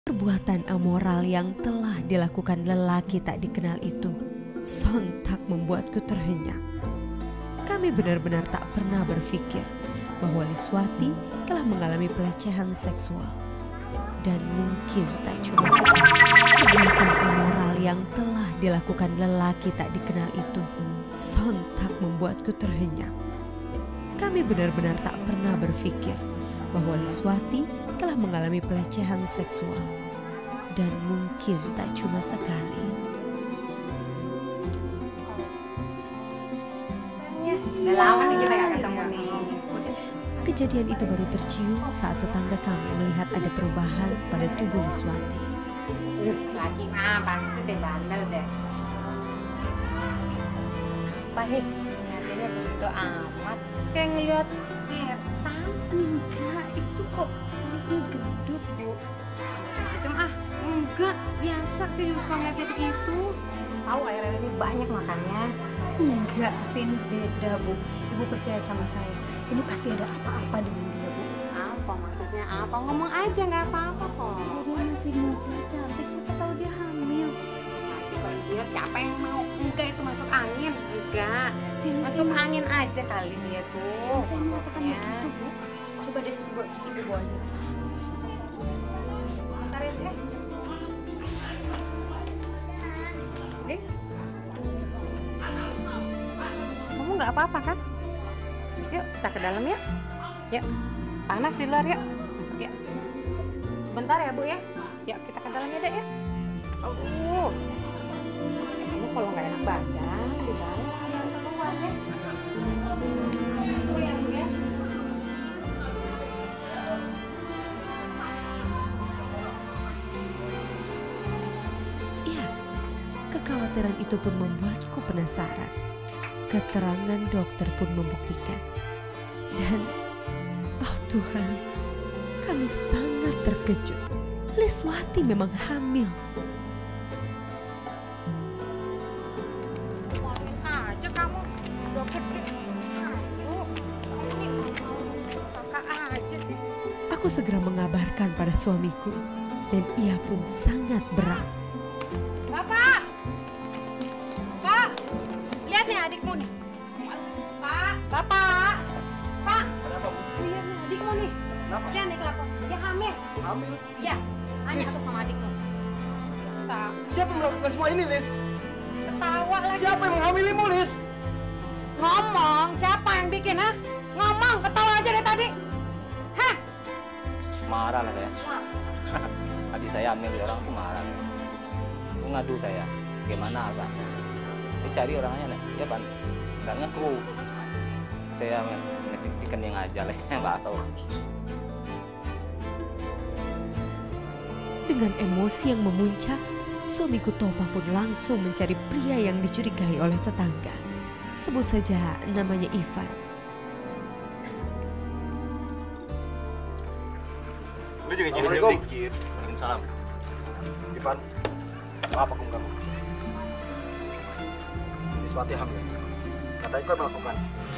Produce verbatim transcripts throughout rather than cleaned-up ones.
Perbuatan amoral yang telah dilakukan lelaki tak dikenal itu sontak membuatku terhenyak. Kami benar-benar tak pernah berpikir bahwa Liswati telah mengalami pelecehan seksual. Dan mungkin tak cuma sekali. Perbuatan amoral yang telah dilakukan lelaki tak dikenal itu sontak membuatku terhenyak. Kami benar-benar tak pernah berpikir bahwa Liswati telah mengalami pelecehan seksual. Dan mungkin tak cuma sekali. Udah lama nih kita gak ketemu nih. Kejadian itu baru tercium saat tetangga kami melihat ada perubahan pada tubuh Liswati. Uh, laki mah pasti deh bandel deh. Apa nih? Lihatnya begitu amat. Kayak ngeliat setan. Enggak, itu kok mulutnya gendut, Bu. Macam-macam ah. Enggak, biasa sih juga suka ngeliat kayak begitu. Tahu air-air ini banyak makannya. Enggak, tapi ini beda, Bu. Ibu percaya sama saya. Ini pasti ada apa-apa dengan dia, Bu. Apa maksudnya apa? Ngomong aja nggak apa-apa kok. Dia masih muda, cantik. Siapa tahu dia hamil. Cantik kalau dia siapa yang mau? Enggak, itu masuk angin. Enggak. Feeling Masuk saya- angin aja kali dia tuh. Saya mengatakan Ya. begitu, Bu. Coba deh, Bu. Ibu bawa aja ke sana. Sebentar ya, Bu, ya. Lis, kamu nggak apa-apa kan? Yuk, kita ke dalam ya. Yuk, panas di luar yuk. Masuk ya. Sebentar ya, Bu ya. Yuk, kita ke dalam ya, Dek ya. Aduh. Kamu kalau nggak enak badan, di dalam yang keluar ya. Tunggu ya, Bu ya. Ya, kekhawatiran itu pun membuatku penasaran. Keterangan dokter pun membuktikan. Dan, oh Tuhan, kami sangat terkejut. Liswati memang hamil. Ngomongin aja kamu. Dokter ayo. Ini kakak aja sih. Aku segera mengabarkan pada suamiku. Dan ia pun sangat berat. Bapak! Pak! Lihat nih adikmu nih. Pak! Bapak! Pak! Ada apa, Bu? Lihat nih adikmu nih. Kenapa? Lihat nih kelakuan. Dia hamil. Hamil? Iya. Tanya Lis. tuh sama adikmu. Sa Siapa yang melakukan semua ini, Lis? ketawa lagi. Siapa yang menghamilimu, Lis? Ngomong. Siapa yang bikin, ha? Ngomong. Ketawa aja dari tadi. Hah? Marah lah saya. Wah. Adik saya hamil, orang tuh marah. Itu ngadu saya. Gimana Pak? Dicari orangnya, ya kan? Nggak ngaku. Saya ikan yang aja lah, nggak tahu. Dengan emosi yang memuncak, suamiku Topa pun langsung mencari pria yang dicurigai oleh tetangga. Sebut saja namanya Ivan. Lu juga jadi dikit. Waalaikumsalam. Ivan, maaf aku mengganggu. Liswati hamil. Katanya kau yang melakukan.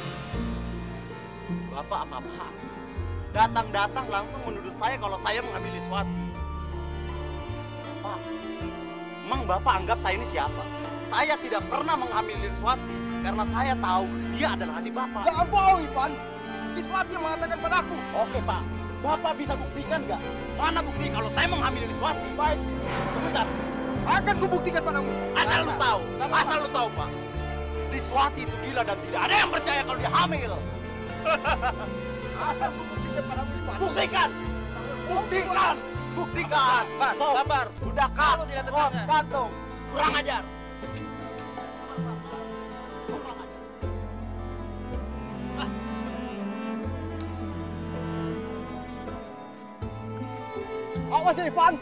Bapak apa-apa? Datang-datang langsung menuduh saya kalau saya mengambil Liswati. Pak, emang Bapak anggap saya ini siapa? Saya tidak pernah mengambil Liswati karena saya tahu dia adalah adik Bapak. Jangan bohong, Ivan. Liswati yang mengatakan padaku. Oke Pak, Bapak bisa buktikan nggak? Mana bukti kalau saya mengambil Liswati? Baik, Sebentar, akan kubuktikan padamu. asal lu tahu, asal lu tahu Pak. Liswati itu gila dan tidak ada yang percaya kalau dia hamil. Akan kubuktikan padamu, Ivan. Buktikan! Buktikan! Buktikan! Pak, Stop. sabar. Udah kak, oh, kantung. Kurang ajar. Awas ya, Ivan.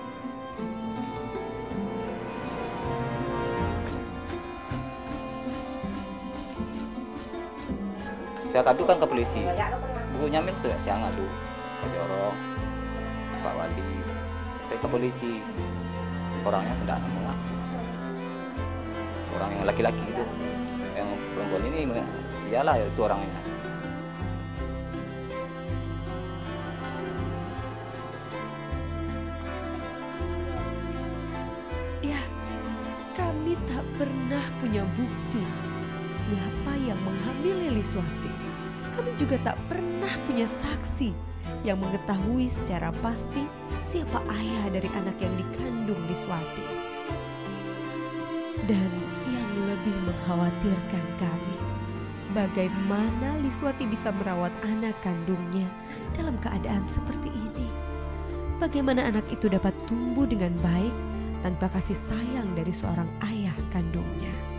Saya kadukan ke polisi. Bukunya min tuh saya ngadu Pak Jorong, Pak Wali, sampai ke polisi. Orangnya tidak nemu lah. Orang yang laki-laki itu, yang perempuan ini, iyalah itu orangnya. tak pernah punya bukti siapa yang menghamili Liswati. Kami juga tak pernah punya saksi yang mengetahui secara pasti siapa ayah dari anak yang dikandung Liswati. Dan yang lebih mengkhawatirkan kami, bagaimana Liswati bisa merawat anak kandungnya dalam keadaan seperti ini? Bagaimana anak itu dapat tumbuh dengan baik tanpa kasih sayang dari seorang ayah kandungnya?